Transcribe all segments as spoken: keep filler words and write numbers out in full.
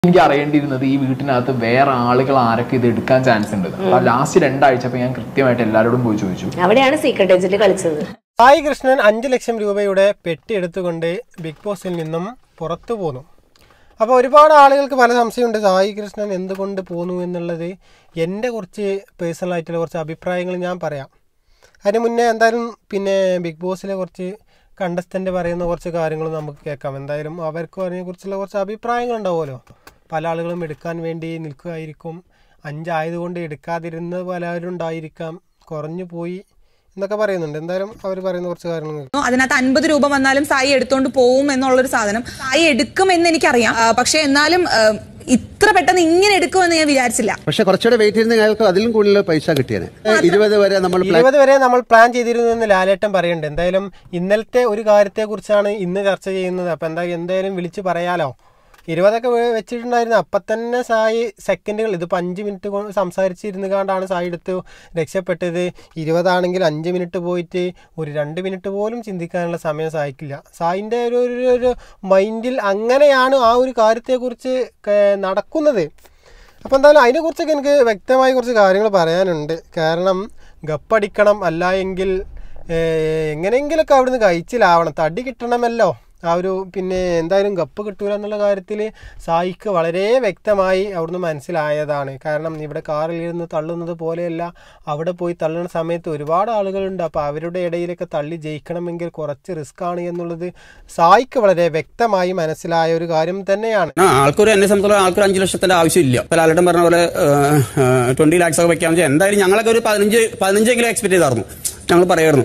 എനിക്ക് അറിയേണ്ടിയിരുന്നത് ഈ വീട്ടിനകത്ത് വേറെ ആളുകൾ ആരൊക്കെ ഇത് എടുക്കാൻ ചാൻസ് ഉണ്ട്. അപ്പൊ ലാസ്റ്റ് രണ്ടാഴ്ച ഞാൻ കൃത്യമായിട്ട് എല്ലാവരോടും പോയി ചോദിച്ചു. അവിടെയാണ് സീക്രട്ട് ഏജന്റ് കളിച്ചത്. സായി കൃഷ്ണൻ അഞ്ചു ലക്ഷം രൂപയുടെ പെട്ടി എടുത്തുകൊണ്ട് ബിഗ് ബോസിൽ നിന്നും പുറത്തു പോന്നു. അപ്പോൾ ഒരുപാട് ആളുകൾക്ക് പല സംശയമുണ്ട് സായി കൃഷ്ണൻ എന്തുകൊണ്ട് പോന്നു എന്നുള്ളത്. എൻ്റെ കുറച്ച് പേഴ്സണലായിട്ടുള്ള കുറച്ച് അഭിപ്രായങ്ങൾ ഞാൻ പറയാം. അതിന് മുന്നേ എന്തായാലും പിന്നെ ബിഗ് ബോസിലെ കുറച്ച് കണ്ടസ്റ്റൻ്റ് പറയുന്ന കുറച്ച് കാര്യങ്ങൾ നമുക്ക് കേൾക്കാം. എന്തായാലും അവർക്ക് അതിനെക്കുറിച്ചുള്ള കുറച്ച് അഭിപ്രായങ്ങൾ ഉണ്ടാവുമല്ലോ. പല ആളുകളും എടുക്കാൻ വേണ്ടി നിൽക്കുകയായിരിക്കും. അഞ്ചായതുകൊണ്ട് എടുക്കാതിരുന്നത് പലരും ഉണ്ടായിരിക്കാം. കുറഞ്ഞു പോയി എന്നൊക്കെ പറയുന്നുണ്ട്. എന്തായാലും അവർ പറയുന്ന കുറച്ച് കാര്യങ്ങൾ അതിനകത്ത് അൻപത് രൂപ വന്നാലും സായി എടുത്തോണ്ട് പോവും എന്നുള്ളൊരു സാധനം സായി എടുക്കുമെന്ന് എനിക്കറിയാം. പക്ഷെ എന്നാലും ഇത്ര പെട്ടെന്ന് ഇങ്ങനെ എടുക്കുമെന്ന് ഞാൻ വിചാരിച്ചില്ല. പക്ഷെ കുറച്ചുകൂടെ വെയിറ്റ് ചെയ്യുന്ന ഞങ്ങൾക്ക് അതിലും കൂടുതൽ പൈസ കിട്ടിയത്. ഇരുപത് വരെ നമ്മൾ ഇരുപത് വരെ നമ്മൾ പ്ലാൻ ചെയ്തിരുന്നു എന്ന് ലാലേട്ടൻ പറയുന്നുണ്ട്. എന്തായാലും ഇന്നലത്തെ ഒരു കാര്യത്തെ കുറിച്ചാണ് ഇന്ന് ചർച്ച ചെയ്യുന്നത്. അപ്പൊ എന്താ എന്തായാലും വിളിച്ചു പറയാലോ. ഇരുപതൊക്കെ വെച്ചിട്ടുണ്ടായിരുന്നു. അപ്പം തന്നെ സായി സെക്കൻഡുകൾ ഇതിപ്പോൾ അഞ്ച് മിനിറ്റ് സംസാരിച്ചിരുന്നു കൊണ്ടാണ് സായി എടുത്ത് രക്ഷപ്പെട്ടത്. ഇരുപതാണെങ്കിൽ അഞ്ച് മിനിറ്റ് പോയിട്ട് ഒരു രണ്ട് മിനിറ്റ് പോലും ചിന്തിക്കാനുള്ള സമയം സായിക്കില്ല. സായിൻ്റെ ഒരു ഒരു മൈൻഡിൽ അങ്ങനെയാണ് ആ ഒരു കാര്യത്തെക്കുറിച്ച് നടക്കുന്നത്. അപ്പോൾ എന്തായാലും അതിനെക്കുറിച്ചൊക്കെ എനിക്ക് വ്യക്തമായി കുറച്ച് കാര്യങ്ങൾ പറയാനുണ്ട്. കാരണം ഗപ്പടിക്കണം, അല്ല എങ്കിൽ എങ്ങനെയെങ്കിലൊക്കെ അവിടുന്ന് കഴിച്ചിലാവണം, തടി കിട്ടണമല്ലോ. ആ ഒരു പിന്നെ എന്തായാലും ഗപ്പ് കിട്ടൂല എന്നുള്ള കാര്യത്തിൽ സായിക്ക് വളരെ വ്യക്തമായി അവിടുന്ന് മനസ്സിലായതാണ്. കാരണം ഇവിടെ കാറിലിരുന്ന് തള്ളുന്നത് പോലെയല്ല, അവിടെ പോയി തള്ളുന്ന സമയത്ത് ഒരുപാട് ആളുകളുണ്ട്. അപ്പോൾ അവരുടെ ഇടയിലൊക്കെ തള്ളി ജയിക്കണമെങ്കിൽ കുറച്ച് റിസ്ക് ആണ് എന്നുള്ളത് സായിക്ക് വളരെ വ്യക്തമായി മനസ്സിലായ ഒരു കാര്യം തന്നെയാണ്. ആൾക്കൊരു എന്നെ സംബന്ധിച്ചുള്ള ആൾക്കൊരു അഞ്ച് ലക്ഷത്തിന്റെ ആവശ്യമില്ല. ഇപ്പോൾ ലാലേട്ടൻ പറഞ്ഞ പോലെ ട്വന്റി ലാക്സ് ഒക്കെ വെക്കാമെന്ന് വെച്ചാൽ എന്തായാലും ഞങ്ങളൊക്കെ ഒരു പതിനഞ്ച് പതിനഞ്ചെങ്കിലും എക്സ്പെക്ട് ചെയ്തായിരുന്നു. ഞങ്ങൾ പറയായിരുന്നു.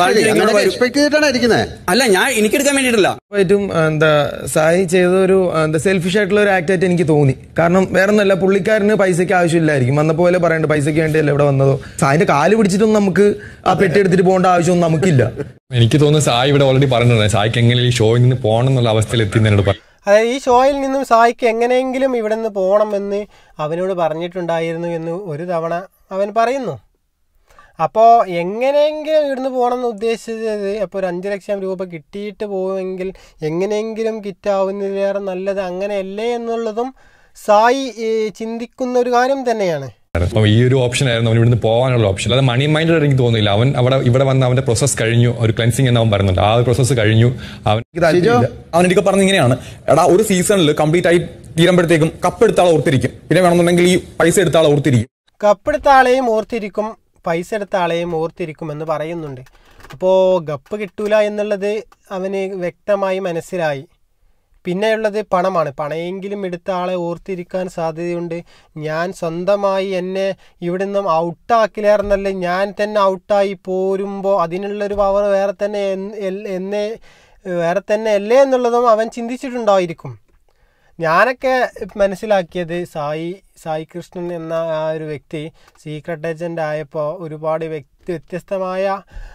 അല്ല, ഞാൻ എനിക്കെടുക്കാൻ വേണ്ടിയിട്ടില്ല. ഏറ്റവും എന്താ സായി ചെയ്തൊരു എന്താ സെൽഫിഷ് ആയിട്ടുള്ള ഒരു ആക്ട് ആയിട്ട് എനിക്ക് തോന്നി. കാരണം വേറെ ഒന്നല്ല, പുള്ളിക്കാരന് പൈസക്ക് ആവശ്യമില്ലായിരിക്കും. വന്ന പോലെ പറയണ്ട പൈസക്ക് വേണ്ടിയല്ല ഇവിടെ വന്നതോ. സായിന്റെ കാല് പിടിച്ചിട്ടൊന്നും നമുക്ക് ആ പെട്ടി എടുത്തിട്ട് പോകേണ്ട ആവശ്യമൊന്നും നമുക്കില്ല. എനിക്ക് തോന്നുന്നു സായി ഇവിടെ ഓൾറെഡി പറഞ്ഞിട്ടുണ്ട് സായിക്ക് എങ്ങനെ ഈ ഷോയിൽ നിന്ന് പോകണം എന്നുള്ള അവസ്ഥയിൽ എത്തി എന്നോട് പറഞ്ഞു. അതായത് ഈ ഷോയിൽ നിന്നും സായിക്ക് എങ്ങനെയെങ്കിലും ഇവിടെ നിന്ന് പോകണമെന്ന് അവനോട് പറഞ്ഞിട്ടുണ്ടായിരുന്നു എന്ന് ഒരു തവണ അവൻ പറയുന്നു. അപ്പോൾ എങ്ങനെയെങ്കിലും ഇവിടുന്ന് പോകണമെന്ന് ഉദ്ദേശിച്ചത് അപ്പോൾ ഒരു അഞ്ച് ലക്ഷം രൂപ കിട്ടിയിട്ട് പോകുമെങ്കിൽ എങ്ങനെയെങ്കിലും കിറ്റാവുന്നതിലേറെ നല്ലത് അങ്ങനെയല്ലേ എന്നുള്ളതും സായി ചിന്തിക്കുന്ന ഒരു കാര്യം തന്നെയാണ്. ഈ ഒരു ഓപ്ഷൻ ആയിരുന്നു അവൻ ഇവിടുന്ന് പോകാനുള്ള ഓപ്ഷൻ. അത് മണി മൈൻഡ് എനിക്ക് തോന്നുന്നില്ല. അവൻ അവിടെ ഇവിടെ വന്ന് അവന്റെ പ്രോസസ് കഴിഞ്ഞു, ഒരു ക്ലെൻസിങ് എന്ന് അവൻ പറയുന്നുണ്ട്. ആ ഒരു പ്രോസസ് കഴിഞ്ഞു. അവൻ അവൻ എനിക്ക് പറഞ്ഞ ഇങ്ങനെയാണ്, എടാ ഒരു സീസണിൽ കംപ്ലീറ്റ് ആയി തീരുമ്പോഴത്തേക്കും കപ്പ് എടുത്ത ആളെ ഓർത്തിരിക്കും, പിന്നെ വേണമെന്നുണ്ടെങ്കിൽ ഈ പൈസ എടുത്ത ആളെ ഓർത്തിരിക്കും. കപ്പെടുത്ത ആളെയും ഓർത്തിരിക്കും, പൈസ എടുത്ത ആളെയും ഓർത്തിരിക്കുമെന്ന് പറയുന്നുണ്ട്. അപ്പോൾ ഗപ്പ് കിട്ടൂല എന്നുള്ളത് അവന് വ്യക്തമായി മനസ്സിലായി. പിന്നെയുള്ളത് പണമാണ്. പണമെങ്കിലും എടുത്ത ആളെ ഓർത്തിരിക്കാൻ സാധ്യതയുണ്ട്. ഞാൻ സ്വന്തമായി എന്നെ ഇവിടെ നിന്നും ഔട്ടാക്കിലേർന്നല്ലേ, ഞാൻ തന്നെ ഔട്ടായി പോരുമ്പോൾ അതിനുള്ളൊരു പവർ വേറെ തന്നെ എന്നെ വേറെ തന്നെ അല്ലേ എന്നുള്ളതും അവൻ ചിന്തിച്ചിട്ടുണ്ടായിരിക്കും. ഞാനൊക്കെ മനസ്സിലാക്കിയത് സായി സായി കൃഷ്ണൻ എന്ന ആ ഒരു വ്യക്തി സീക്രട്ട് ഏജൻ്റ് ആയപ്പോൾ ഒരുപാട് വ്യക്തി വ്യത്യസ്തമായ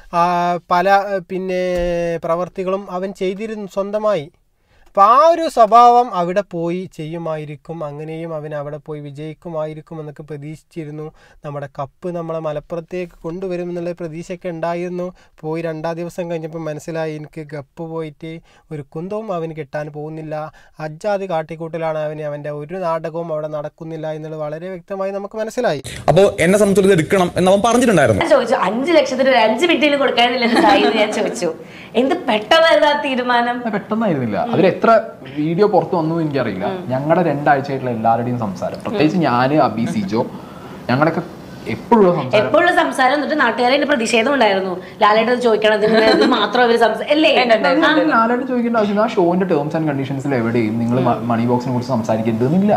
പല പിന്നെ പ്രവർത്തികളും അവൻ ചെയ്തിരുന്നു സ്വന്തമായി. അപ്പോൾ ആ ഒരു സ്വഭാവം അവിടെ പോയി ചെയ്യുമായിരിക്കും. അങ്ങനെയും അവൻ അവിടെ പോയി വിജയിക്കുമായിരിക്കും എന്നൊക്കെ പ്രതീക്ഷിച്ചിരുന്നു. നമ്മുടെ കപ്പ് നമ്മളെ മലപ്പുറത്തേക്ക് കൊണ്ടുവരും എന്നുള്ള പ്രതീക്ഷയൊക്കെ ഉണ്ടായിരുന്നു. പോയി രണ്ടാം ദിവസം കഴിഞ്ഞപ്പോൾ മനസ്സിലായി എനിക്ക് കപ്പ് പോയിട്ട് ഒരു കുന്തവും അവന് കിട്ടാൻ പോകുന്നില്ല. അജാതി കാട്ടിക്കൂട്ടലാണ് അവന്. അവൻ്റെ ഒരു നാടകവും അവിടെ നടക്കുന്നില്ല എന്നുള്ളത് വളരെ വ്യക്തമായി നമുക്ക് മനസ്സിലായി. അപ്പോൾ എന്നെ സംബന്ധിച്ച് എടുക്കണം എന്ന് അവൻ പറഞ്ഞിട്ടുണ്ടായിരുന്നു. ചോദിച്ചു അഞ്ച് ലക്ഷത്തിന് ഒരു അഞ്ച് മിനിറ്റിൽ കൊടുക്കാനില്ല ഞാൻ ചോദിച്ചു. എന്ത് പെട്ടെന്നായിരുന്നു ആ തീരുമാനം? പെട്ടെന്നായിരുന്നില്ല. അതിൽ എത്ര വീഡിയോ പുറത്തു വന്നു എനിക്കറിയില്ല. ഞങ്ങളുടെ രണ്ടാഴ്ചയായിട്ടുള്ള എല്ലാവരുടെയും സംസാരം, പ്രത്യേകിച്ച് ഞാൻ, അബി, സിജോ, ഞങ്ങളൊക്കെ എപ്പോഴുള്ള സംസാരം എപ്പോഴുള്ള സംസാരം എന്നിട്ട് നാട്ടുകാരെ പ്രതിഷേധം ഉണ്ടായിരുന്നു. ലാലേട്ടൻ ചോദിക്കണത് മാത്രം അവര് ലാലേട്ടൻ ചോദിക്കേണ്ട ആവശ്യം. ആ ഷോന്റെ ടേംസ് ആൻഡ് കണ്ടീഷൻസിൽ എവിടെയും നിങ്ങൾ മണി ബോക്സിനെ കുറിച്ച് സംസാരിക്കരുതെന്നില്ല.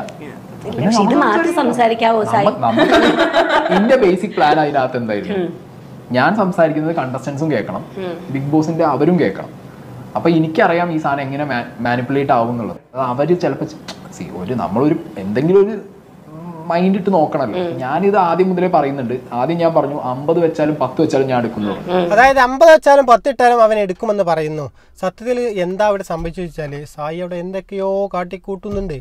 എന്റെ ബേസിക് പ്ലാൻ അതിനകത്ത് എന്തായിരുന്നു, ഞാൻ സംസാരിക്കുന്നത് കണ്ടസ്റ്റൻസും കേൾക്കണം, ബിഗ് ബോസിന്റെ അവരും കേൾക്കണം. അപ്പൊ എനിക്കറിയാം ഈ സാധനം എങ്ങനെ മാനിപ്പുലേറ്റ് ആവും എന്നുള്ളത്. അവര് ചിലപ്പോൾ ഒരു നമ്മളൊരു എന്തെങ്കിലും ഒരു മൈൻഡ് ഇട്ട് നോക്കണല്ലോ. ഞാനിത് ആദ്യം മുതലേ പറയുന്നുണ്ട്. ആദ്യം ഞാൻ പറഞ്ഞു അമ്പത് വെച്ചാലും പത്ത് വെച്ചാലും ഞാൻ എടുക്കുന്നു. അതായത് അമ്പത് വെച്ചാലും പത്തിട്ടാലും അവൻ എടുക്കുമെന്ന് പറയുന്നു. സത്യത്തിൽ എന്താ അവിടെ സംഭവിച്ചു വെച്ചാൽ സായി അവിടെ എന്തൊക്കെയോ കാട്ടിക്കൂട്ടുന്നുണ്ട്.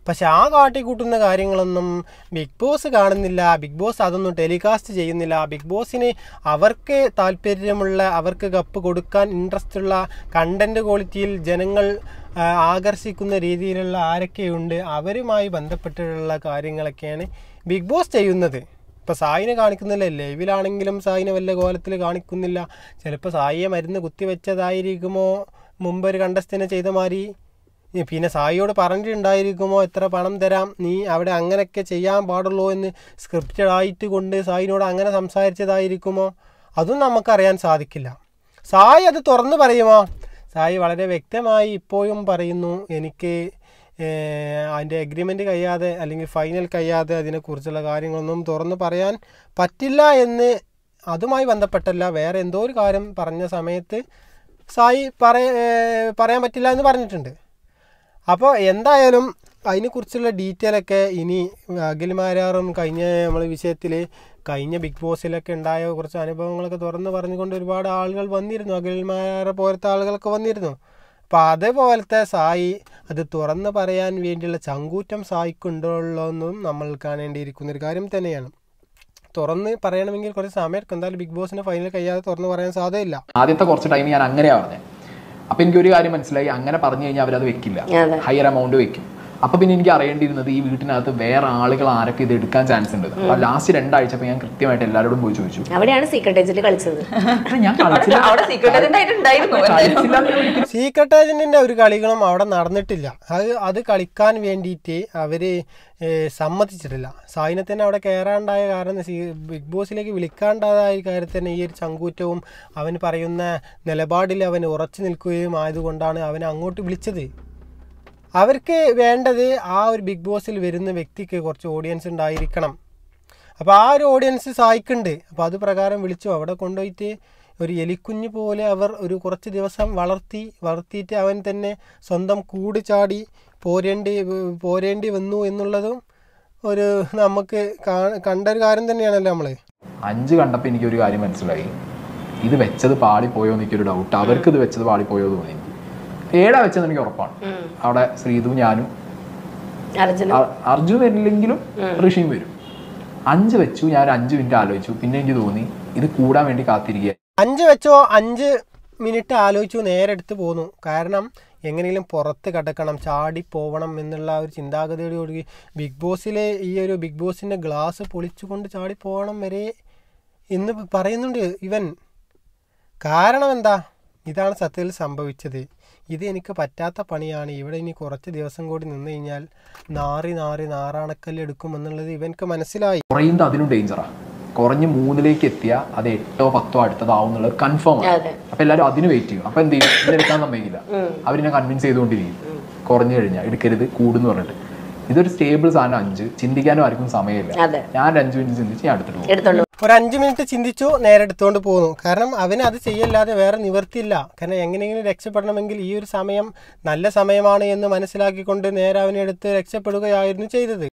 പക്ഷെ ആ കാട്ടിക്കൂട്ടുന്ന കാര്യങ്ങളൊന്നും ബിഗ് ബോസ് കാണുന്നില്ല. ബിഗ് ബോസ് അതൊന്നും ടെലികാസ്റ്റ് ചെയ്യുന്നില്ല. ബിഗ് ബോസിന് അവർക്ക് താല്പര്യമുള്ള, അവർക്ക് കപ്പ് കൊടുക്കാൻ ഇൻട്രസ്റ്റ് ഉള്ള കണ്ടന്റ് ക്വാളിറ്റിയിൽ ജനങ്ങൾ ആകർഷിക്കുന്ന രീതിയിലുള്ള ആരൊക്കെയുണ്ട് അവരുമായി ബന്ധപ്പെട്ടിട്ടുള്ള കാര്യങ്ങളൊക്കെയാണ് ബിഗ് ബോസ് ചെയ്യുന്നത്. ഇപ്പോൾ സായിനെ കാണിക്കുന്നില്ല, ലൈവിലാണെങ്കിലും സായിനെ വല്ല കോലത്തിൽ കാണിക്കുന്നില്ല. ചിലപ്പോൾ സായിയെ മരുന്ന് കുത്തിവെച്ചതായിരിക്കുമോ മുമ്പ് ഒരു കണ്ടസ്റ്റന്റ് ചെയ്ത മാതിരി. പിന്നെ സായിയോട് പറഞ്ഞിട്ടുണ്ടായിരിക്കുമോ എത്ര പണം തരാം, നീ അവിടെ അങ്ങനെയൊക്കെ ചെയ്യാൻ പാടുള്ളൂ എന്ന് സ്ക്രിപ്റ്റഡ് ആയിട്ട് കൊണ്ട് സായിനോട് അങ്ങനെ സംസാരിച്ചതായിരിക്കുമോ, അതും നമുക്കറിയാൻ സാധിക്കില്ല. സായി അത് തുറന്ന് പറയുമോ? സായി വളരെ വ്യക്തമായി ഇപ്പോഴും പറയുന്നു, എനിക്ക് അതിൻ്റെ എഗ്രിമെൻറ്റ് കഴിയാതെ അല്ലെങ്കിൽ ഫൈനൽ കഴിയാതെ അതിനെക്കുറിച്ചുള്ള കാര്യങ്ങളൊന്നും തുറന്ന് പറയാൻ പറ്റില്ല എന്ന്. അതുമായി ബന്ധപ്പെട്ടല്ല, വേറെ എന്തോ ഒരു കാര്യം പറഞ്ഞ സമയത്ത് സായി പറയ പറയാൻ പറ്റില്ല എന്ന് പറഞ്ഞിട്ടുണ്ട്. അപ്പോൾ എന്തായാലും അതിനെക്കുറിച്ചുള്ള ഡീറ്റെയിലൊക്കെ ഇനി അഖിൽമാരാറും കഴിഞ്ഞ നമ്മൾ വിഷയത്തിൽ കഴിഞ്ഞ ബിഗ് ബോസിലൊക്കെ ഉണ്ടായ കുറച്ച് അനുഭവങ്ങളൊക്കെ തുറന്ന് പറഞ്ഞുകൊണ്ട് ഒരുപാട് ആളുകൾ വന്നിരുന്നു. അഖിൽമാരെ പോലത്തെ ആളുകളൊക്കെ വന്നിരുന്നു. അപ്പോൾ അതേപോലത്തെ സായി അത് തുറന്ന് പറയാൻ വേണ്ടിയുള്ള ചങ്കൂറ്റം സായിക്കുണ്ടല്ലോ എന്നും നമ്മൾ കാണേണ്ടിയിരിക്കുന്നൊരു കാര്യം തന്നെയാണ്. തുറന്ന് പറയണമെങ്കിൽ കുറച്ച് സമയം എടുക്കും. എന്തായാലും ബിഗ് ബോസിന്റെ ഫൈനൽ കഴിയാതെ തുറന്ന് പറയാൻ സാധ്യതയില്ല. ആദ്യത്തെ കുറച്ച് ടൈം ഞാൻ അങ്ങനെയാണ് പറഞ്ഞത്. അപ്പൊ എനിക്കൊരു കാര്യം മനസ്സിലായി, അങ്ങനെ പറഞ്ഞു കഴിഞ്ഞാൽ അവരത് വെക്കില്ല, ഹയർ എമൗണ്ട് വെക്കും. അപ്പൊ പിന്നെ എനിക്ക് അറിയേണ്ടിയിരുന്നത് ഈ വീട്ടിനകത്ത് വേറെ ആളുകൾ ആരൊക്കെ ഇത് എടുക്കാൻ ചാൻസ് ഉണ്ട്. അപ്പൊ ലാസ്റ്റ് രണ്ടാഴ്ച ഞാൻ കൃത്യമായിട്ട് എല്ലാവരോടും പോയി ചോദിച്ചു. അവിടെയാണ് സീക്രട്ട് ഏജന്റ് കളിച്ചത്. ഞാൻ കളിച്ചില്ല, സീക്രട്ട് ഏജന്റിന്റെ ഒരു കളികളും അവിടെ നടന്നിട്ടില്ല. അത് അത് കളിക്കാൻ വേണ്ടിയിട്ട് അവര് സമ്മതിച്ചിട്ടില്ല. സായിനെ തന്നെ അവിടെ കയറാണ്ടായ കാരണം, ബിഗ് ബോസിലേക്ക് വിളിക്കാണ്ടായ കാര്യത്തിൽ തന്നെ ഈ ഒരു ചങ്കൂറ്റവും അവൻ പറയുന്ന നിലപാടിൽ അവൻ ഉറച്ചു നിൽക്കുകയും ആയതുകൊണ്ടാണ് അവനെ അങ്ങോട്ട് വിളിച്ചത്. അവർക്ക് വേണ്ടത് ആ ഒരു ബിഗ് ബോസിൽ വരുന്ന വ്യക്തിക്ക് കുറച്ച് ഓഡിയൻസ് ഉണ്ടായിരിക്കണം. അപ്പോൾ ആ ഒരു ഓഡിയൻസ് സായിക്കുണ്ട്. അപ്പോൾ അത് പ്രകാരം വിളിച്ചു. അവിടെ കൊണ്ടുപോയിട്ട് ഒരു എലിക്കുഞ്ഞ് പോലെ അവർ ഒരു കുറച്ച് ദിവസം വളർത്തി വളർത്തിയിട്ട് അവൻ തന്നെ സ്വന്തം കൂട് ചാടി പോരേണ്ടി പോരേണ്ടി വന്നു എന്നുള്ളതും ഒരു നമുക്ക് കണ്ടൊരു കാര്യം തന്നെയാണല്ലോ. നമ്മൾ അഞ്ച് കണ്ടപ്പോൾ എനിക്കൊരു കാര്യം മനസ്സിലായി, ഇത് വെച്ചത് പാളിപ്പോയോ എനിക്കൊരു ഡൗട്ട്. അവർക്ക് ഇത് വെച്ചത് പാളിപ്പോയോ തോന്നി. എനിക്ക് ഏഴാ വെച്ചത് എനിക്ക് ഉറപ്പാണ്. അവിടെ ശ്രീതു, ഞാനും, അർജുൻ വരില്ലെങ്കിലും ഋഷിയും വരും. അഞ്ച് വെച്ചു. ഞാൻ അഞ്ച് മിനിറ്റ് ആലോചിച്ചു. പിന്നെ എനിക്ക് തോന്നി ഇത് കൂടാൻ വേണ്ടി കാത്തിരിക്കുക. അഞ്ച് വെച്ചോ അഞ്ച് മിനിറ്റ് ആലോചിച്ചു, നേരെ എടുത്ത് പോന്നു. കാരണം എങ്ങനെയും പുറത്ത് കിടക്കണം, ചാടി പോവണം എന്നുള്ള ഒരു ചിന്താഗതിയോടുകൂടി ബിഗ് ബോസിലെ ഈ ഒരു ബിഗ് ബോസിൻ്റെ ഗ്ലാസ് പൊളിച്ചുകൊണ്ട് ചാടി പോകണം വരെ എന്ന് പറയുന്നുണ്ട് ഇവൻ. കാരണം എന്താ? ഇതാണ് സത്യത്തിൽ സംഭവിച്ചത്. ഇത് എനിക്ക് പറ്റാത്ത പണിയാണ്. ഇവിടെ ഇനി കുറച്ച് ദിവസം കൂടി നിന്ന് കഴിഞ്ഞാൽ നാറി നാറി നാറാണക്കല്ല് എടുക്കുമെന്നുള്ളത് ഇവൻക്ക് മനസ്സിലായി. കുറയുന്നത് അതിലും ഡേഞ്ചറാണ്. കുറഞ്ഞ് മൂന്നിലേക്ക് എത്തിയ അത് എട്ടോ പത്തോ അടുത്തതാവും എന്നുള്ളത് കൺഫേം ആണ്. അപ്പൊ എല്ലാവരും അതിന് വെയിറ്റ് ചെയ്യും. അപ്പൊ എന്ത് ചെയ്യും? ഇതെടുക്കാൻ സമ്മതിക്കില്ല. അവരിനെ കൺവിൻസ് ചെയ്തുകൊണ്ടിരിക്കും. കുറഞ്ഞു കഴിഞ്ഞാൽ എടുക്കരുത്, കൂടുന്ന് പറഞ്ഞിട്ട്. ഇതൊരു സ്റ്റേബിൾ സാധനം. അഞ്ച് ചിന്തിക്കാനും ആർക്കും സമയമില്ല. ഞാൻ ഒരു അഞ്ചു മിനിറ്റ് ചിന്തിച്ച് ഞാൻ എടുത്തിട്ട് ഒരു അഞ്ച് മിനിറ്റ് ചിന്തിച്ചു, നേരെ എടുത്തുകൊണ്ട് പോകുന്നു. കാരണം അവന് അത് ചെയ്യല്ലാതെ വേറെ നിവർത്തിയില്ല. കാരണം എങ്ങനെയെങ്കിലും രക്ഷപ്പെടണമെങ്കിൽ ഈ ഒരു സമയം നല്ല സമയമാണ് എന്ന് മനസ്സിലാക്കിക്കൊണ്ട് നേരെ അവനെടുത്ത് രക്ഷപ്പെടുകയായിരുന്നു ചെയ്തത്.